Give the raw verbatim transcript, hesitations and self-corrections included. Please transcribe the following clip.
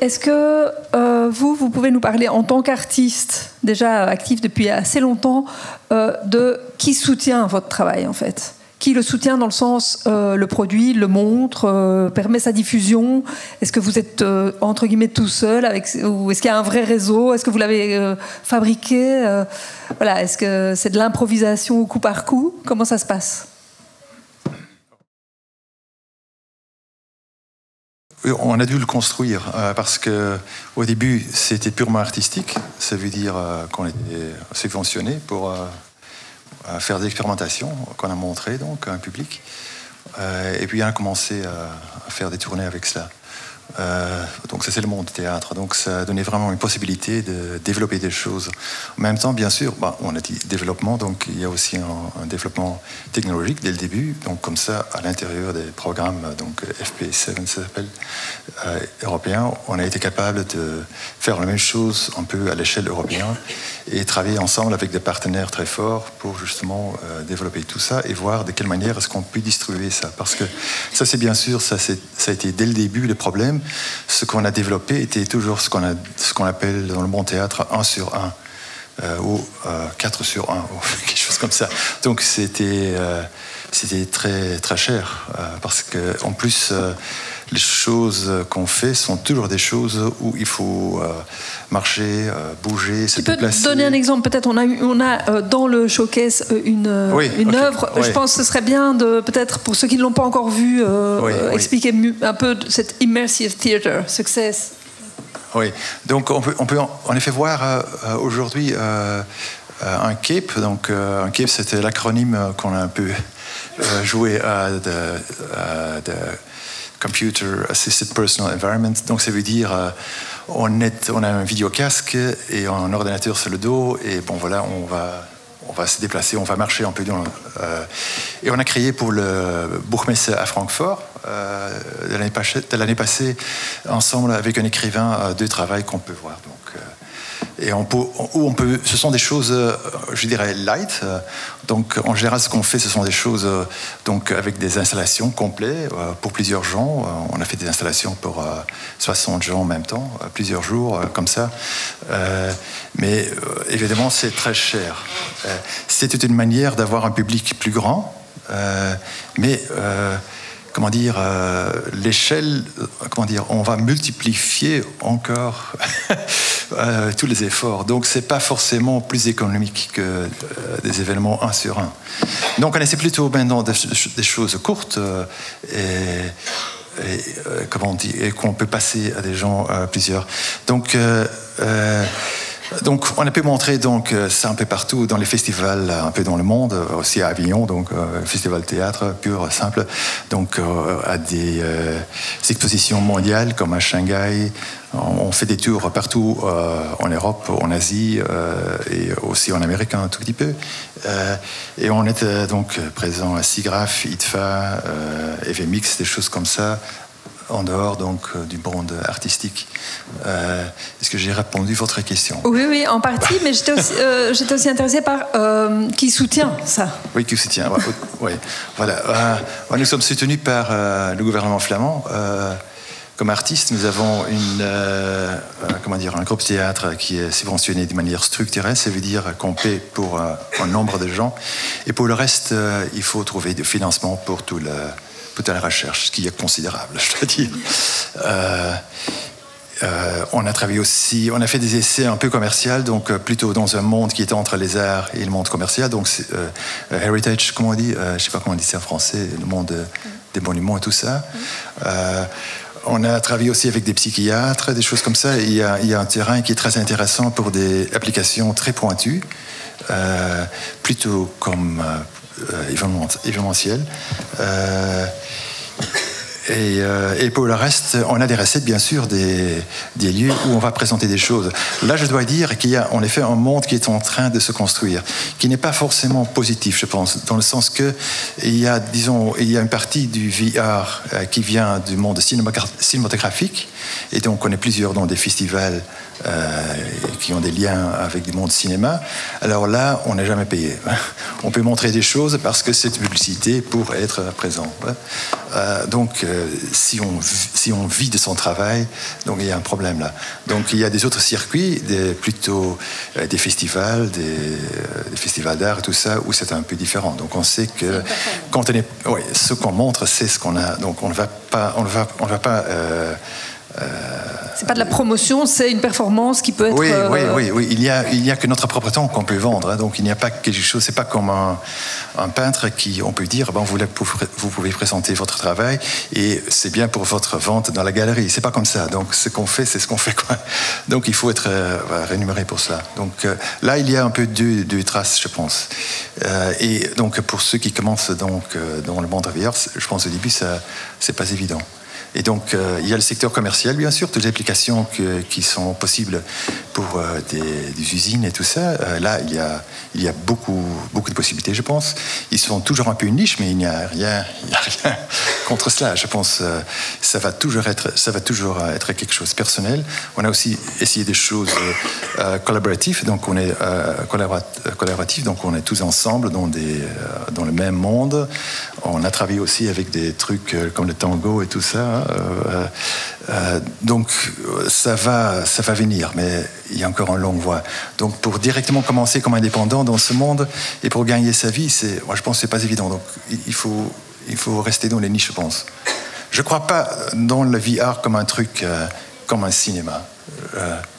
est-ce que euh, vous, vous pouvez nous parler en tant qu'artiste, déjà actif depuis assez longtemps, euh, de qui soutient votre travail en fait ? Qui le soutient dans le sens, euh, le produit, le montre, euh, permet sa diffusion? Est-ce que vous êtes, euh, entre guillemets, tout seul avec, ou est-ce qu'il y a un vrai réseau? Est-ce que vous l'avez euh, fabriqué? euh, voilà, est-ce que c'est de l'improvisation au coup par coup? Comment ça se passe? On a dû le construire euh, parce qu'au début, c'était purement artistique. Ça veut dire euh, qu'on était subventionné pour... Euh, à faire des expérimentations qu'on a montrées donc, à un public. Euh, et puis on a commencé à, à faire des tournées avec cela. Euh, donc ça c'est le monde du théâtre. Donc ça a donné vraiment une possibilité de développer des choses. En même temps, bien sûr, bah, on a dit développement, donc il y a aussi un, un développement technologique dès le début. Donc comme ça, à l'intérieur des programmes, donc F P sept ça s'appelle, euh, européens, on a été capable de faire la même chose un peu à l'échelle européenne et travailler ensemble avec des partenaires très forts pour justement euh, développer tout ça et voir de quelle manière est-ce qu'on peut distribuer ça. Parce que ça c'est bien sûr, ça, ça a été dès le début le problème. Ce qu'on a développé était toujours ce qu'on a, ce qu'on appelle dans le monde théâtre un sur un euh, ou euh, quatre sur un ou quelque chose comme ça. Donc c'était, euh, c'était très, très cher euh, parce qu'en plus euh, les choses qu'on fait sont toujours des choses où il faut euh, marcher, euh, bouger, se déplacer. Tu peux donner un exemple? Peut-être on a, eu, on a euh, dans le showcase une, oui, une okay. œuvre. Oui. Je pense que ce serait bien, de, peut-être pour ceux qui ne l'ont pas encore vu, euh, oui, euh, oui. expliquer un peu cette immersive theater success. Oui, donc on peut, on peut en effet voir euh, aujourd'hui euh, un CAPE. Donc euh, un CAPE, c'était l'acronyme qu'on a un peu euh, joué à de, à de Computer Assisted Personal Environment. Donc ça veut dire euh, on, est, on a un vidéocasque et un ordinateur sur le dos et bon voilà, on va, on va se déplacer, on va marcher un peu. Dans, euh, et on a créé pour le Buchmesse à Francfort euh, de, l'année passée, de l'année passée ensemble avec un écrivain euh, deux travails qu'on peut voir. Donc, euh, et on peut, où on peut, ce sont des choses, euh, je dirais, light. Euh, donc, en général, ce qu'on fait, ce sont des choses euh, donc, avec des installations complètes euh, pour plusieurs gens. Euh, on a fait des installations pour euh, soixante gens en même temps, euh, plusieurs jours, euh, comme ça. Euh, mais euh, évidemment, c'est très cher. Euh, c'est une manière d'avoir un public plus grand, euh, mais... Euh, comment dire, euh, l'échelle, comment dire, on va multiplier encore euh, tous les efforts. Donc, c'est pas forcément plus économique que euh, des événements un sur un. Donc, on essaie plutôt maintenant des, des choses courtes euh, et, et, euh, comment on dit, et qu'on peut passer à des gens euh, plusieurs. Donc, euh, euh, Donc, on a pu montrer donc, ça un peu partout dans les festivals, un peu dans le monde, aussi à Avignon, donc euh, festival théâtre pur, simple, donc euh, à des, euh, des expositions mondiales comme à Shanghai. On fait des tours partout euh, en Europe, en Asie euh, et aussi en Amérique un tout petit peu. Euh, et on était donc présent à SIGGRAPH, I T F A, euh, E V M X, des choses comme ça. En dehors donc euh, du monde artistique. Euh, est-ce que j'ai répondu à votre question? Oui, oui, en partie, mais j'étais aussi, euh, j'étais aussi intéressée par euh, qui soutient ça. Oui, qui soutient. Ouais, ouais. Voilà. Euh, nous sommes soutenus par euh, le gouvernement flamand. Euh, comme artistes, nous avons une, euh, comment dire, un groupe théâtre qui est subventionné de manière structurelle. Ça veut dire qu'on paie pour euh, un nombre de gens. Et pour le reste, euh, il faut trouver du financement pour tout le... toute la recherche, ce qui est considérable, je dois dire. Euh, euh, on a travaillé aussi, on a fait des essais un peu commerciaux, donc euh, plutôt dans un monde qui était entre les arts et le monde commercial, donc euh, heritage, comment on dit, euh, je ne sais pas comment on dit ça en français, le monde euh, des monuments et tout ça. Euh, on a travaillé aussi avec des psychiatres, des choses comme ça. Et il y a, il y a un terrain qui est très intéressant pour des applications très pointues, euh, plutôt comme euh, événementiel. Euh, et, euh, et pour le reste, on a des recettes, bien sûr, des, des lieux où on va présenter des choses. Là, je dois dire qu'il y a en effet un monde qui est en train de se construire, qui n'est pas forcément positif, je pense, dans le sens que il y a, disons, il y a une partie du V R euh, qui vient du monde cinématographique, et donc on est plusieurs dans des festivals euh, qui ont des liens avec du monde cinéma, alors là, on n'est jamais payé. On peut montrer des choses parce que c'est une publicité pour être présent. Euh, donc, euh, si, on, si on vit de son travail, donc il y a un problème là. Donc, il y a des autres circuits, des, plutôt euh, des festivals, des, euh, des festivals d'art et tout ça, où c'est un peu différent. Donc, on sait que quand on est, ouais, ce qu'on montre, c'est ce qu'on a. Donc, on ne va pas, on ne va, on ne va pas. Euh, Euh, c'est pas de la promotion, c'est une performance qui peut être... Oui, euh... oui, oui, oui. Il n'y a, il y a que notre propre temps qu'on peut vendre. Hein. Donc il n'y a pas quelque chose, c'est pas comme un, un peintre qui, on peut dire, bon, vous, vous pouvez présenter votre travail et c'est bien pour votre vente dans la galerie. C'est pas comme ça. Donc ce qu'on fait, c'est ce qu'on fait, quoi. Donc il faut être euh, rémunéré pour ça. Donc euh, là, il y a un peu deux, deux traces, je pense. Euh, et donc pour ceux qui commencent donc euh, dans le monde aviaire, je pense au début, ça, c'est pas évident. Et donc, euh, il y a le secteur commercial, bien sûr, toutes les applications que, qui sont possibles pour euh, des, des usines et tout ça. Euh, là, il y a, il y a beaucoup, beaucoup de possibilités, je pense. Ils sont toujours un peu une niche, mais il n'y a rien, il n'y a rien contre cela. Je pense que euh, ça va toujours être, ça va toujours être quelque chose de personnel. On a aussi essayé des choses euh, collaboratives, donc on est euh, collaboratif, donc on est tous ensemble dans, des, euh, dans le même monde. On a travaillé aussi avec des trucs euh, comme le tango et tout ça. Hein. Euh, euh, donc ça va, ça va venir, mais il y a encore une longue voie. Donc pour directement commencer comme indépendant dans ce monde et pour gagner sa vie, c'est, moi je pense que c'est pas évident. Donc il faut, il faut rester dans les niches, je pense. Je crois pas dans le V R comme un truc, euh, comme un cinéma. Euh,